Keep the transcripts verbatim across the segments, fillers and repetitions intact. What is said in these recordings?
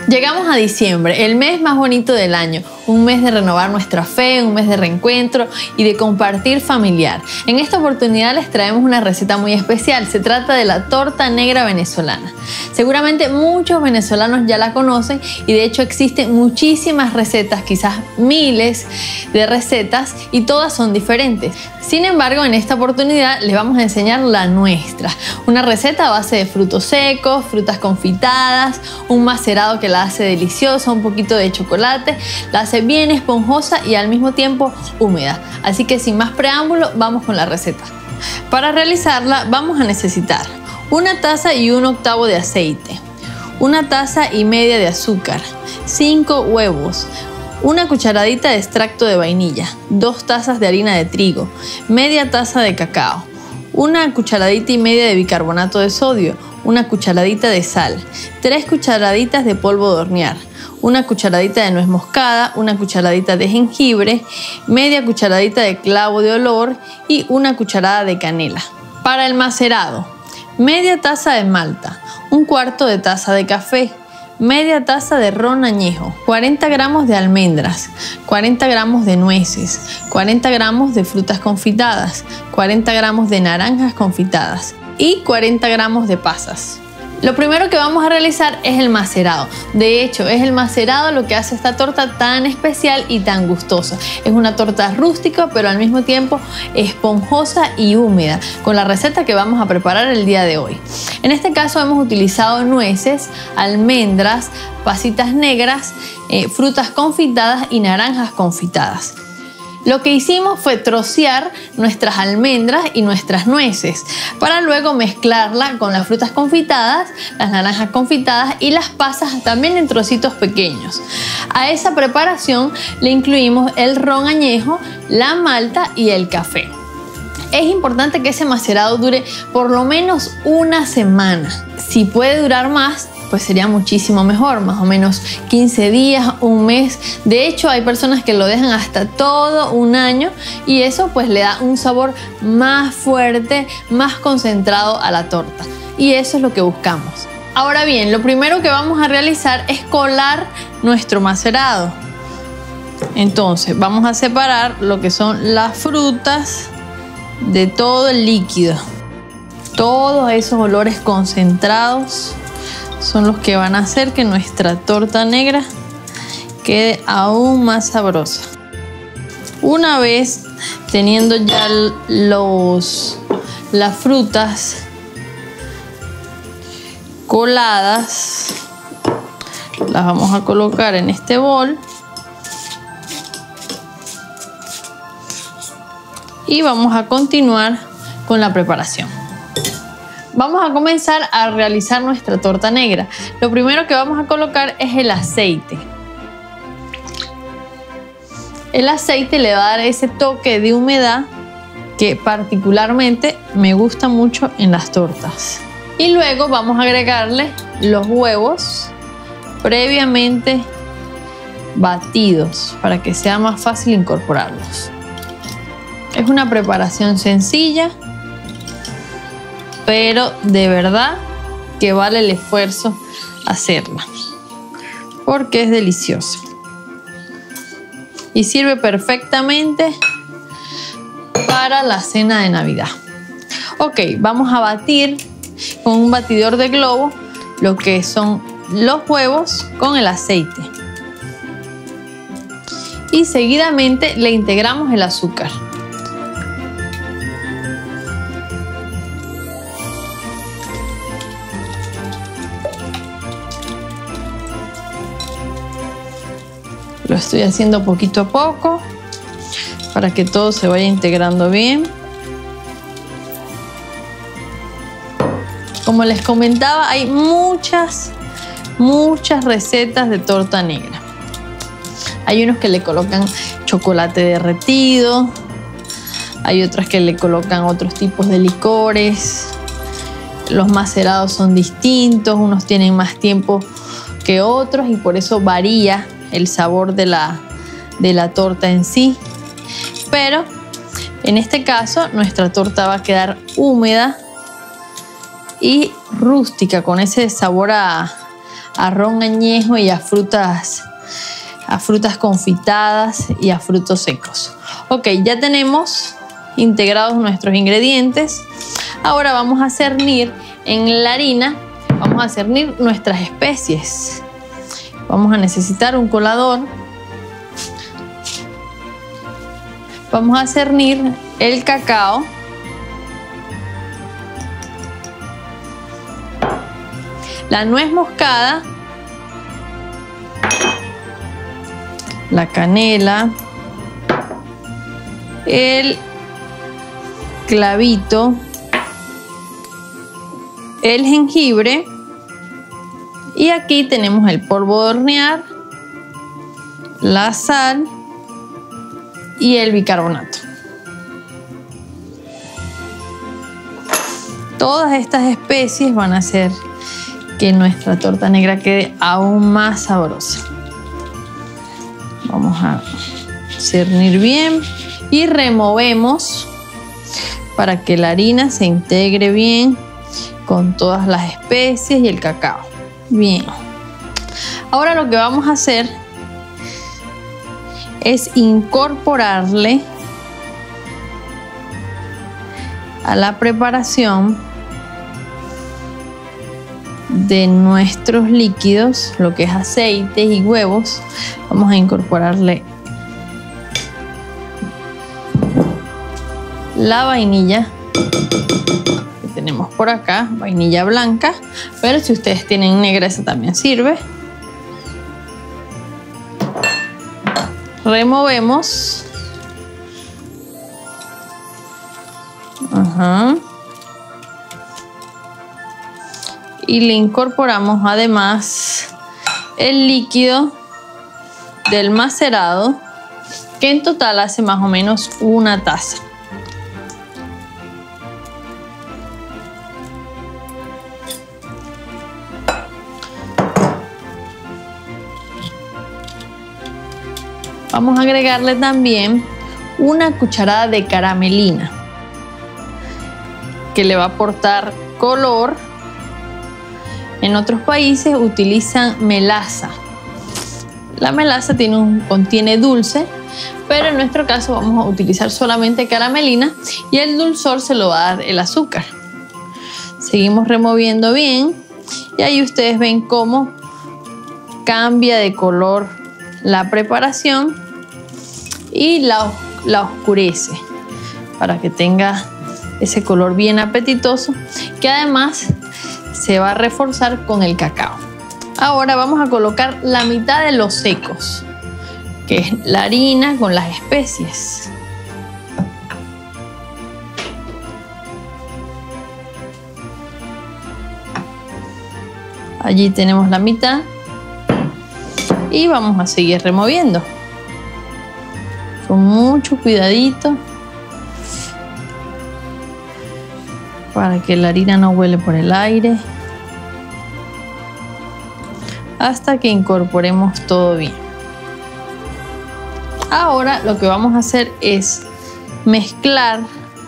Llegamos a diciembre, el mes más bonito del año, un mes de renovar nuestra fe, un mes de reencuentro y de compartir familiar. En esta oportunidad les traemos una receta muy especial, se trata de la torta negra venezolana. Seguramente muchos venezolanos ya la conocen y de hecho existen muchísimas recetas, quizás miles de recetas y todas son diferentes. Sin embargo, en esta oportunidad les vamos a enseñar la nuestra, una receta a base de frutos secos, frutas confitadas, un macerado que la hace deliciosa, un poquito de chocolate, la hace bien esponjosa y al mismo tiempo húmeda. Así que sin más preámbulo, vamos con la receta. Para realizarla vamos a necesitar una taza y un octavo de aceite, una taza y media de azúcar, cinco huevos, una cucharadita de extracto de vainilla, dos tazas de harina de trigo, media taza de cacao, una cucharadita y media de bicarbonato de sodio, una cucharadita de sal, tres cucharaditas de polvo de hornear, una cucharadita de nuez moscada, una cucharadita de jengibre, media cucharadita de clavo de olor y una cucharada de canela. Para el macerado, media taza de malta, un cuarto de taza de café, media taza de ron añejo, cuarenta gramos de almendras, cuarenta gramos de nueces, cuarenta gramos de frutas confitadas, cuarenta gramos de naranjas confitadas y cuarenta gramos de pasas. Lo primero que vamos a realizar es el macerado. De hecho, es el macerado lo que hace esta torta tan especial y tan gustosa. Es una torta rústica, pero al mismo tiempo esponjosa y húmeda, con la receta que vamos a preparar el día de hoy. En este caso hemos utilizado nueces, almendras, pasitas negras, eh, frutas confitadas y naranjas confitadas. Lo que hicimos fue trocear nuestras almendras y nuestras nueces para luego mezclarla con las frutas confitadas, las naranjas confitadas y las pasas también en trocitos pequeños. A esa preparación le incluimos el ron añejo, la malta y el café. Es importante que ese macerado dure por lo menos una semana. Si puede durar más, pues sería muchísimo mejor, más o menos quince días, un mes. De hecho, hay personas que lo dejan hasta todo un año y eso pues le da un sabor más fuerte, más concentrado a la torta. Y eso es lo que buscamos. Ahora bien, lo primero que vamos a realizar es colar nuestro macerado. Entonces, vamos a separar lo que son las frutas de todo el líquido. Todos esos olores concentrados son los que van a hacer que nuestra torta negra quede aún más sabrosa. Una vez teniendo ya los, las frutas coladas, las vamos a colocar en este bol y vamos a continuar con la preparación. Vamos a comenzar a realizar nuestra torta negra. Lo primero que vamos a colocar es el aceite. El aceite le va a dar ese toque de humedad que particularmente me gusta mucho en las tortas. Y luego vamos a agregarle los huevos previamente batidos para que sea más fácil incorporarlos. Es una preparación sencilla, pero de verdad que vale el esfuerzo hacerla, porque es deliciosa y sirve perfectamente para la cena de Navidad. Ok, vamos a batir con un batidor de globo lo que son los huevos con el aceite y seguidamente le integramos el azúcar. Lo estoy haciendo poquito a poco para que todo se vaya integrando bien. Como les comentaba, hay muchas, muchas recetas de torta negra. Hay unos que le colocan chocolate derretido, hay otras que le colocan otros tipos de licores. Los macerados son distintos, unos tienen más tiempo que otros y por eso varía el sabor de la, de la torta en sí. Pero en este caso nuestra torta va a quedar húmeda y rústica con ese sabor a, a ron añejo y a frutas, a frutas confitadas y a frutos secos. Ok, ya tenemos integrados nuestros ingredientes. Ahora vamos a cernir en la harina, vamos a cernir nuestras especies. Vamos a necesitar un colador. Vamos a cernir el cacao. La nuez moscada. La canela. El clavito. El jengibre. Y aquí tenemos el polvo de hornear, la sal y el bicarbonato. Todas estas especies van a hacer que nuestra torta negra quede aún más sabrosa. Vamos a cernir bien y removemos para que la harina se integre bien con todas las especies y el cacao. Bien, ahora lo que vamos a hacer es incorporarle a la preparación de nuestros líquidos, lo que es aceite y huevos. Vamos a incorporarle la vainilla que tenemos por acá, vainilla blanca, pero si ustedes tienen negra, esa también sirve. Removemos. Ajá. Y le incorporamos además el líquido del macerado, que en total hace más o menos una taza. Vamos a agregarle también una cucharada de caramelina, que le va a aportar color. En otros países utilizan melaza. La melaza tiene un, contiene dulce, pero en nuestro caso vamos a utilizar solamente caramelina y el dulzor se lo va a dar el azúcar. Seguimos removiendo bien y ahí ustedes ven cómo cambia de color la preparación y la, la oscurece para que tenga ese color bien apetitoso, que además se va a reforzar con el cacao. Ahora vamos a colocar la mitad de los secos, que es la harina con las especies. Allí tenemos la mitad y vamos a seguir removiendo con mucho cuidadito para que la harina no vuele por el aire, hasta que incorporemos todo bien. Ahora lo que vamos a hacer es mezclar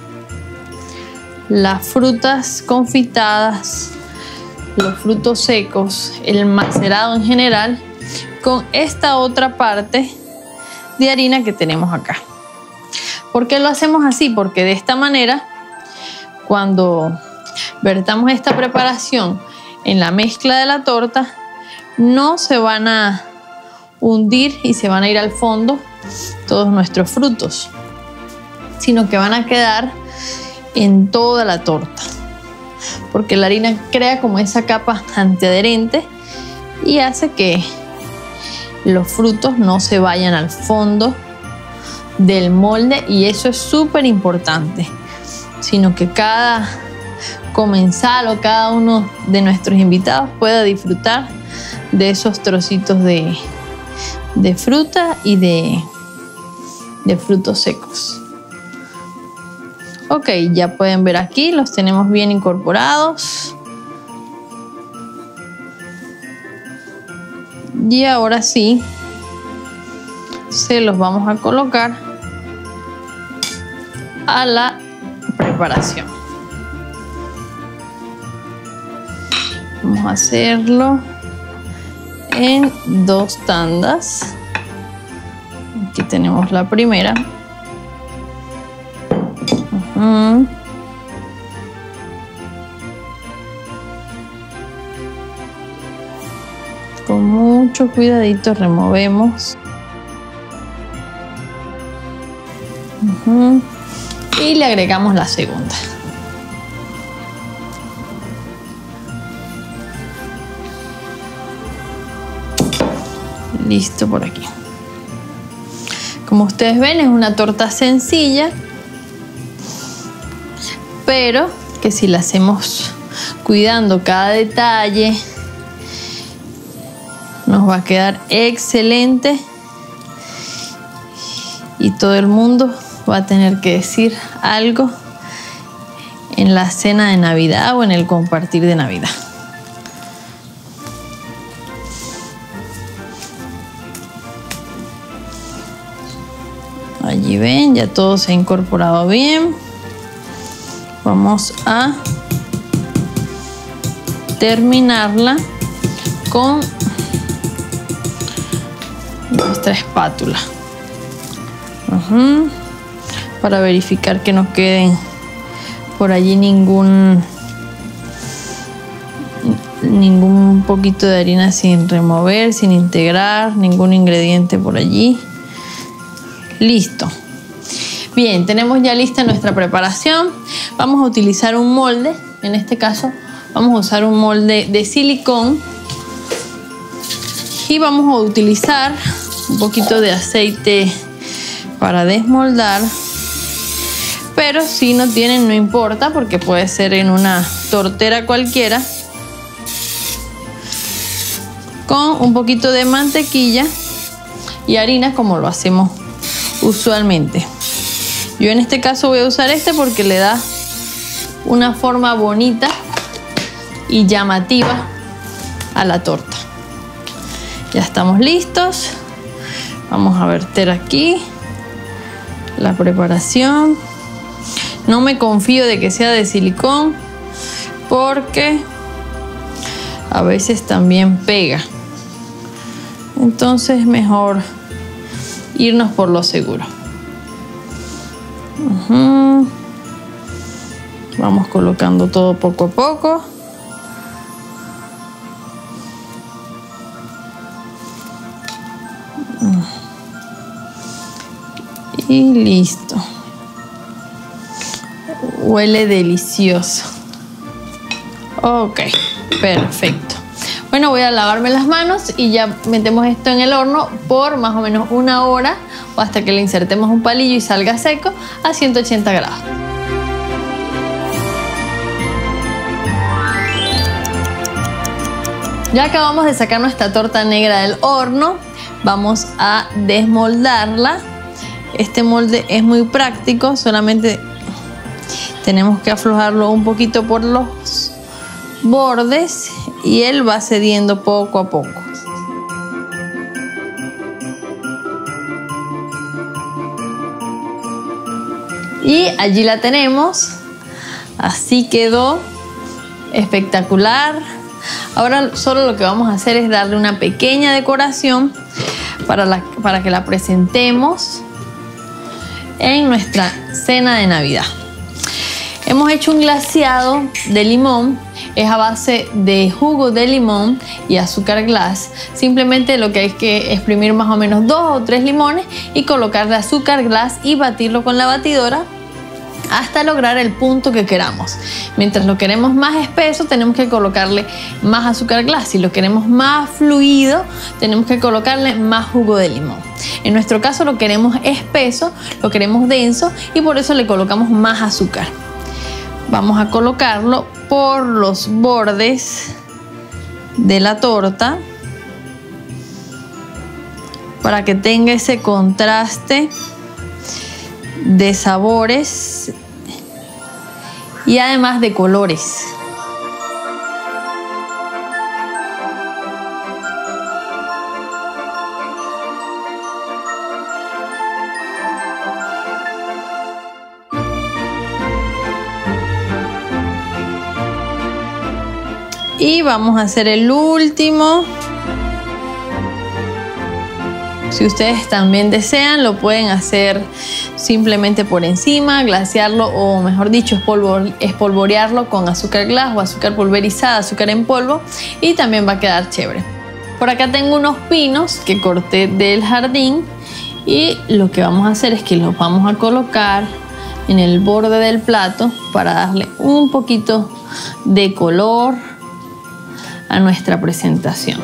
las frutas confitadas, los frutos secos, el macerado en general, con esta otra parte de harina que tenemos acá. ¿Por qué lo hacemos así? Porque de esta manera, cuando vertamos esta preparación en la mezcla de la torta, no se van a hundir y se van a ir al fondo todos nuestros frutos, sino que van a quedar en toda la torta, porque la harina crea como esa capa antiadherente y hace que los frutos no se vayan al fondo del molde, y eso es súper importante, sino que cada comensal o cada uno de nuestros invitados pueda disfrutar de esos trocitos de, de fruta y de, de frutos secos. Ok, ya pueden ver aquí, los tenemos bien incorporados. Y ahora sí, se los vamos a colocar a la preparación. Vamos a hacerlo en dos tandas. Aquí tenemos la primera. Uh-huh. Con mucho cuidadito removemos. Uh-huh. Y le agregamos la segunda. Listo por aquí. Como ustedes ven, es una torta sencilla, pero que si la hacemos cuidando cada detalle, nos va a quedar excelente y todo el mundo va a tener que decir algo en la cena de Navidad o en el compartir de Navidad. Allí ven, ya todo se ha incorporado bien. Vamos a terminarla con nuestra espátula. Uh-huh. Para verificar que no queden por allí ningún ningún poquito de harina sin remover, sin integrar, ningún ingrediente por allí. Listo. Bien, tenemos ya lista nuestra preparación. Vamos a utilizar un molde. En este caso vamos a usar un molde de silicón y vamos a utilizar un poquito de aceite para desmoldar, pero si no tienen no importa porque puede ser en una tortera cualquiera, con un poquito de mantequilla y harina como lo hacemos usualmente. Yo en este caso voy a usar este porque le da una forma bonita y llamativa a la torta. Ya estamos listos. Vamos a verter aquí la preparación. No me confío de que sea de silicón porque a veces también pega. Entonces mejor irnos por lo seguro. Uh-huh. Vamos colocando todo poco a poco. Y listo. Huele delicioso. Ok, perfecto. Bueno, voy a lavarme las manos y ya metemos esto en el horno por más o menos una hora o hasta que le insertemos un palillo y salga seco a ciento ochenta grados. Ya acabamos de sacar nuestra torta negra del horno. Vamos a desmoldarla. Este molde es muy práctico, solamente tenemos que aflojarlo un poquito por los bordes y él va cediendo poco a poco. Y allí la tenemos. Así quedó espectacular. Ahora solo lo que vamos a hacer es darle una pequeña decoración para, la, para que la presentemos en nuestra cena de Navidad. Hemos hecho un glaseado de limón. Es a base de jugo de limón y azúcar glass. Simplemente lo que hay que exprimir más o menos dos o tres limones y colocarle azúcar glass y batirlo con la batidora hasta lograr el punto que queramos. Mientras lo queremos más espeso, tenemos que colocarle más azúcar glass. Si lo queremos más fluido, tenemos que colocarle más jugo de limón. En nuestro caso lo queremos espeso, lo queremos denso y por eso le colocamos más azúcar. Vamos a colocarlo por los bordes de la torta para que tenga ese contraste de sabores y además de colores. Y vamos a hacer el último. Si ustedes también desean, lo pueden hacer simplemente por encima, glasearlo o mejor dicho, espolvo- espolvorearlo con azúcar glass o azúcar pulverizada, azúcar en polvo, y también va a quedar chévere. Por acá tengo unos pinos que corté del jardín y lo que vamos a hacer es que los vamos a colocar en el borde del plato para darle un poquito de color a nuestra presentación.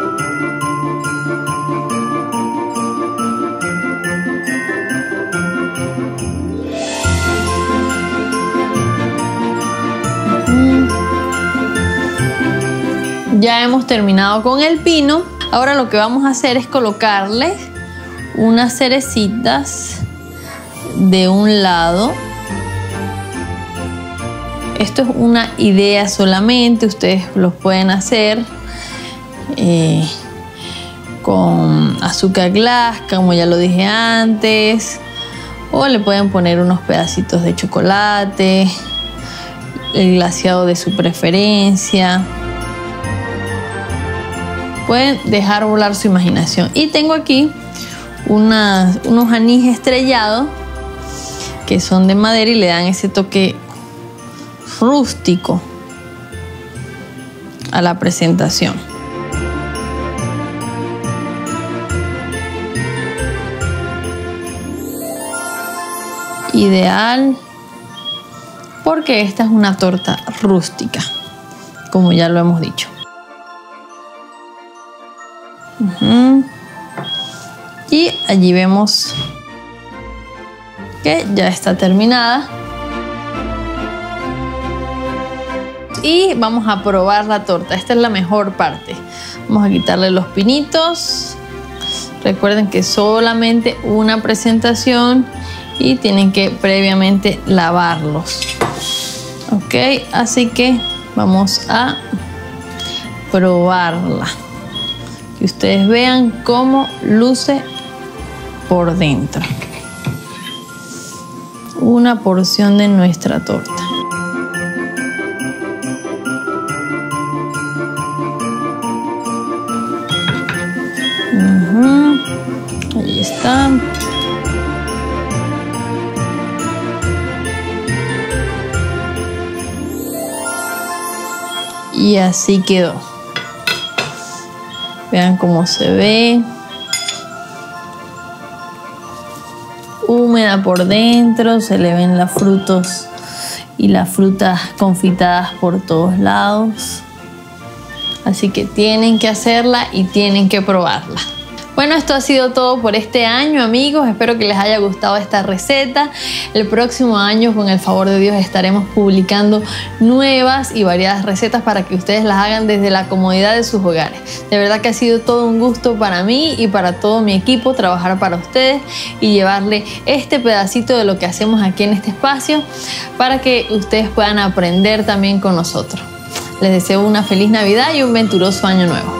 Ya hemos terminado con el pino. Ahora lo que vamos a hacer es colocarle unas cerecitas de un lado. Esto es una idea solamente, ustedes los pueden hacer eh, con azúcar glass, como ya lo dije antes, o le pueden poner unos pedacitos de chocolate, el glaseado de su preferencia. Pueden dejar volar su imaginación. Y tengo aquí unas, unos anís estrellados que son de madera y le dan ese toque rústico a la presentación. Ideal porque esta es una torta rústica, como ya lo hemos dicho. Uh-huh. Y allí vemos que ya está terminada. Y vamos a probar la torta. Esta es la mejor parte. Vamos a quitarle los pinitos. Recuerden que solamente una presentación y tienen que previamente lavarlos. Ok, así que vamos a probarla. Que ustedes vean cómo luce por dentro. Una porción de nuestra torta. Uh-huh. Ahí está. Y así quedó. Vean cómo se ve. Húmeda por dentro, se le ven los frutos y las frutas confitadas por todos lados. Así que tienen que hacerla y tienen que probarla. Bueno, esto ha sido todo por este año, amigos. Espero que les haya gustado esta receta. El próximo año, con el favor de Dios, estaremos publicando nuevas y variadas recetas para que ustedes las hagan desde la comodidad de sus hogares. De verdad que ha sido todo un gusto para mí y para todo mi equipo trabajar para ustedes y llevarle este pedacito de lo que hacemos aquí en este espacio para que ustedes puedan aprender también con nosotros. Les deseo una feliz Navidad y un venturoso año nuevo.